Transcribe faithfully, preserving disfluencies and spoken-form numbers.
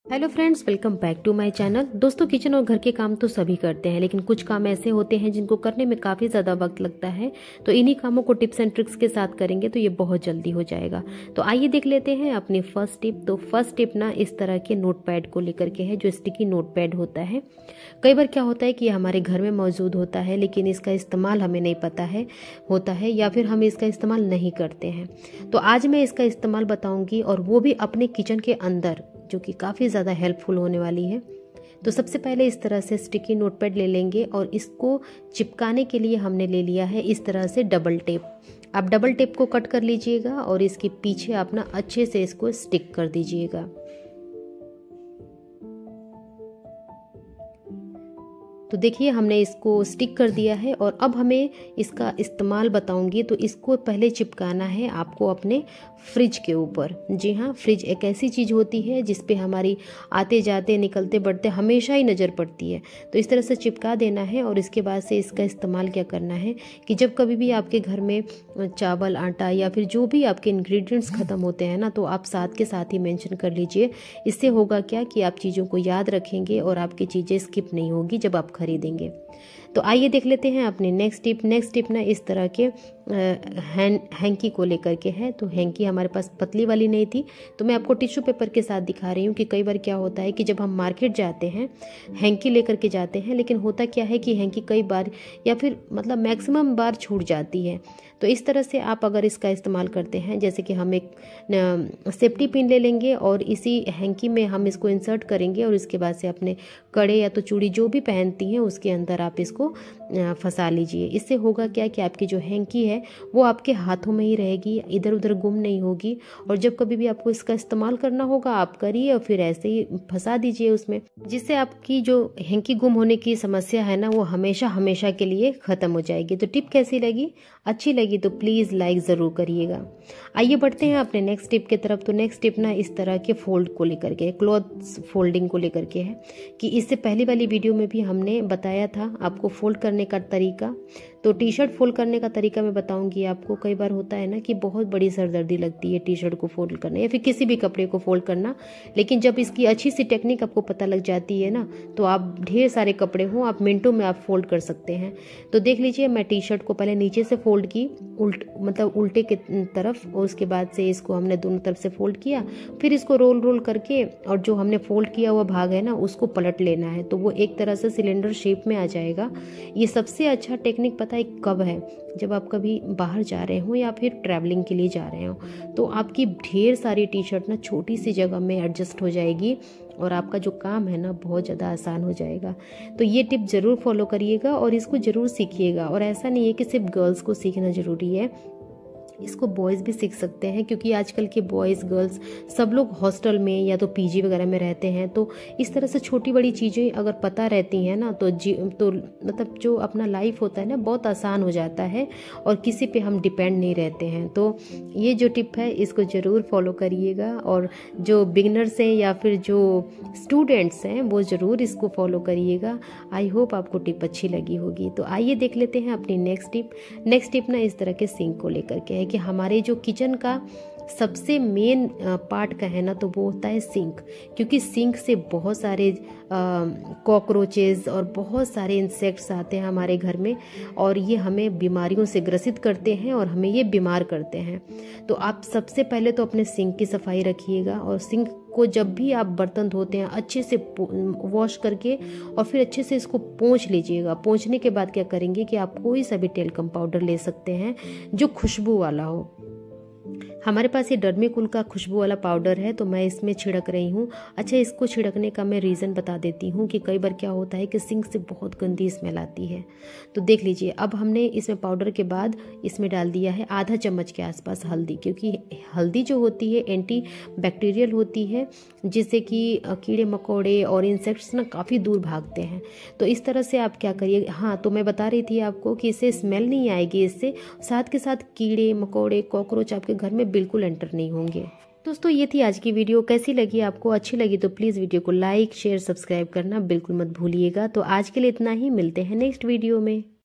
Hello friends, welcome back to my channel. दोस्तों, kitchen और घर के काम तो सभी करते हैं, लेकिन कुछ काम ऐसे होते हैं जिनको करने में काफ़ी ज़्यादा वक्त लगता है। तो इन्हीं कामों को टिप्स एंड ट्रिक्स के साथ करेंगे तो ये बहुत जल्दी हो जाएगा। तो आइए देख लेते हैं अपनी फर्स्ट टिप। तो फर्स्ट टिप ना इस तरह के नोट पैड को लेकर के है, जो स्टिकी नोट पैड होता है। कई बार क्या होता है कि हमारे घर में मौजूद होता है, लेकिन इसका इस्तेमाल हमें नहीं पता है होता है या फिर हम इसका इस्तेमाल नहीं करते हैं। तो आज मैं इसका इस्तेमाल बताऊंगी, और वो भी अपने किचन के अंदर, जो कि काफ़ी ज़्यादा हेल्पफुल होने वाली है। तो सबसे पहले इस तरह से स्टिकी नोटपैड ले लेंगे, और इसको चिपकाने के लिए हमने ले लिया है इस तरह से डबल टेप। आप डबल टेप को कट कर लीजिएगा और इसके पीछे आप ना अच्छे से इसको स्टिक कर दीजिएगा। तो देखिए, हमने इसको स्टिक कर दिया है, और अब हमें इसका इस्तेमाल बताऊंगी। तो इसको पहले चिपकाना है आपको अपने फ्रिज के ऊपर। जी हाँ, फ्रिज एक ऐसी चीज़ होती है जिस पे हमारी आते जाते निकलते बढ़ते हमेशा ही नज़र पड़ती है। तो इस तरह से चिपका देना है, और इसके बाद से इसका इस्तेमाल क्या करना है कि जब कभी भी आपके घर में चावल, आटा या फिर जो भी आपके इंग्रेडिएंट्स ख़त्म होते हैं ना, तो आप साथ के साथ ही मेंशन कर लीजिए। इससे होगा क्या कि आप चीज़ों को याद रखेंगे और आपकी चीज़ें स्किप नहीं होगी जब आप खरीदेंगे। तो आइए देख लेते हैं अपने नेक्स्ट टिप। नेक्स्ट टिप ना इस तरह के हैंकी को लेकर के है। तो हैंकी हमारे पास पतली वाली नहीं थी, तो मैं आपको टिश्यू पेपर के साथ दिखा रही हूँ कि कई बार क्या होता है कि जब हम मार्केट जाते हैं हैंकी लेकर के जाते हैं, लेकिन होता क्या है कि हैंकी कई बार या फिर मतलब मैक्सिमम बार छूट जाती है। तो इस तरह से आप अगर इसका इस्तेमाल करते हैं, जैसे कि हम एक सेफ्टी पिन ले लेंगे और इसी हैंकी में हम इसको इंसर्ट करेंगे, और इसके बाद से अपने कड़े या तो चूड़ी जो भी पहनती हैं उसके अंदर आप इसको फंसा लीजिए। इससे होगा क्या कि आपकी जो हैंकी है वो आपके हाथों में ही रहेगी, इधर उधर गुम नहीं होगी। और जब कभी भी आपको इसका इस्तेमाल करना होगा आप करिए, और फिर ऐसे ही फंसा दीजिए उसमें, जिससे आपकी जो हैंकी गुम होने की समस्या है ना वो हमेशा हमेशा के लिए ख़त्म हो जाएगी। तो टिप कैसी लगी? अच्छी लगी तो प्लीज़ लाइक ज़रूर करिएगा। आइए बढ़ते हैं अपने नेक्स्ट टिप की तरफ। तो नेक्स्ट टिप ना इस तरह के फोल्ड को लेकर के, क्लॉथ्स फोल्डिंग को लेकर के है, कि इससे पहली वाली वीडियो में भी हमने बताया था आपको फोल्ड करने का तरीका। तो टी शर्ट फोल्ड करने का तरीका मैं बताऊंगी आपको। कई बार होता है ना कि बहुत बड़ी सरदर्दी लगती है टी शर्ट को फोल्ड करना या फिर किसी भी कपड़े को फोल्ड करना, लेकिन जब इसकी अच्छी सी टेक्निक आपको पता लग जाती है ना, तो आप ढेर सारे कपड़े हों आप मिनटों में आप फोल्ड कर सकते हैं। तो देख लीजिए, मैं टी शर्ट को पहले नीचे से फोल्ड की, उल्ट मतलब उल्टे की तरफ, और उसके बाद से इसको हमने दोनों तरफ से फोल्ड किया। फिर इसको रोल रोल करके, और जो हमने फोल्ड किया हुआ भाग है ना उसको पलट लेना है, तो वो एक तरह से सिलेंडर शेप में आ जाएगा। ये सबसे अच्छा टेक्निक पता है कब है? जब आप कभी बाहर जा रहे हो या फिर ट्रैवलिंग के लिए जा रहे हो, तो आपकी ढेर सारी टी शर्ट ना छोटी सी जगह में एडजस्ट हो जाएगी, और आपका जो काम है ना बहुत ज़्यादा आसान हो जाएगा। तो ये टिप ज़रूर फॉलो करिएगा और इसको ज़रूर सीखिएगा। और ऐसा नहीं है कि सिर्फ गर्ल्स को सीखना ज़रूरी है, इसको बॉयज़ भी सीख सकते हैं, क्योंकि आजकल के बॉयज़ गर्ल्स सब लोग हॉस्टल में या तो पीजी वगैरह में रहते हैं। तो इस तरह से छोटी बड़ी चीज़ें अगर पता रहती हैं ना, तो जी तो मतलब जो अपना लाइफ होता है ना बहुत आसान हो जाता है, और किसी पे हम डिपेंड नहीं रहते हैं। तो ये जो टिप है इसको ज़रूर फॉलो करिएगा, और जो बिगनर्स हैं या फिर जो स्टूडेंट्स हैं वो ज़रूर इसको फॉलो करिएगा। आई होप आपको टिप अच्छी लगी होगी। तो आइए देख लेते हैं अपनी नेक्स्ट टिप। नेक्स्ट टिप ना इस तरह के सिंक को लेकर के है, कि हमारे जो किचन का सबसे मेन पार्ट का है ना, तो वो होता है सिंक। क्योंकि सिंक से बहुत सारे कॉकरोचेस और बहुत सारे इंसेक्ट्स आते हैं हमारे घर में, और ये हमें बीमारियों से ग्रसित करते हैं और हमें ये बीमार करते हैं। तो आप सबसे पहले तो अपने सिंक की सफाई रखिएगा, और सिंक को जब भी आप बर्तन धोते हैं अच्छे से वॉश करके और फिर अच्छे से इसको पोंछ लीजिएगा। पोंछने के बाद क्या करेंगे कि आप कोई सा भी टेल्कम पाउडर ले सकते हैं जो खुशबू वाला हो। हमारे पास ये डर्मीकूल का खुशबू वाला पाउडर है, तो मैं इसमें छिड़क रही हूँ। अच्छा, इसको छिड़कने का मैं रीज़न बता देती हूँ कि कई बार क्या होता है कि सिंक से बहुत गंदी स्मेल आती है। तो देख लीजिए, अब हमने इसमें पाउडर के बाद इसमें डाल दिया है आधा चम्मच के आसपास हल्दी, क्योंकि हल्दी जो होती है एंटी बैक्टीरियल होती है, जिससे कि कीड़े मकोड़े और इंसेक्ट्स ना काफ़ी दूर भागते हैं। तो इस तरह से आप क्या करिए, हाँ तो मैं बता रही थी आपको कि इससे स्मेल नहीं आएगी, इससे साथ के साथ कीड़े मकोड़े कॉकरोच आपके घर में बिल्कुल एंटर नहीं होंगे। दोस्तों, ये थी आज की वीडियो। कैसी लगी आपको? अच्छी लगी तो प्लीज़ वीडियो को लाइक शेयर सब्सक्राइब करना बिल्कुल मत भूलिएगा। तो आज के लिए इतना ही, मिलते हैं नेक्स्ट वीडियो में।